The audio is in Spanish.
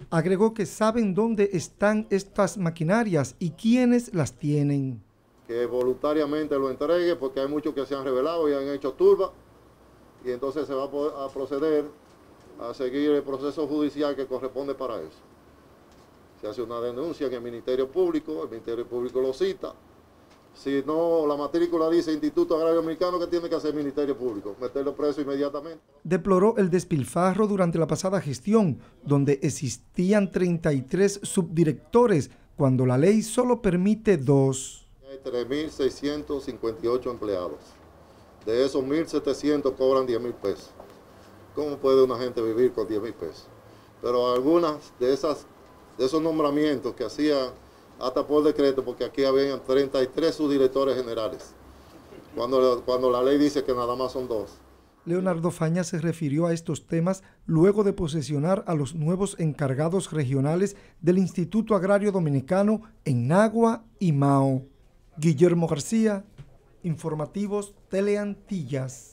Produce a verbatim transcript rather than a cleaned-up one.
Agregó que saben dónde están estas maquinarias y quiénes las tienen. Que voluntariamente lo entregue porque hay muchos que se han rebelado y han hecho turba y entonces se va a, poder, a proceder a seguir el proceso judicial que corresponde para eso. Se hace una denuncia en el Ministerio Público, el Ministerio Público lo cita. Si no, la matrícula dice Instituto Agrario Americano, ¿qué tiene que hacer el Ministerio Público? Meterlo preso inmediatamente. Deploró el despilfarro durante la pasada gestión, donde existían treinta y tres subdirectores, cuando la ley solo permite dos. Hay tres mil seiscientos cincuenta y ocho empleados. De esos mil setecientos cobran diez mil pesos. ¿Cómo puede una gente vivir con diez mil pesos? Pero algunas de, esas, de esos nombramientos que hacían hasta por decreto, porque aquí habían treinta y tres subdirectores generales, cuando, cuando la ley dice que nada más son dos. Leonardo Faña se refirió a estos temas luego de posesionar a los nuevos encargados regionales del Instituto Agrario Dominicano en Nagua y Mao. Guillermo García, Informativos Teleantillas.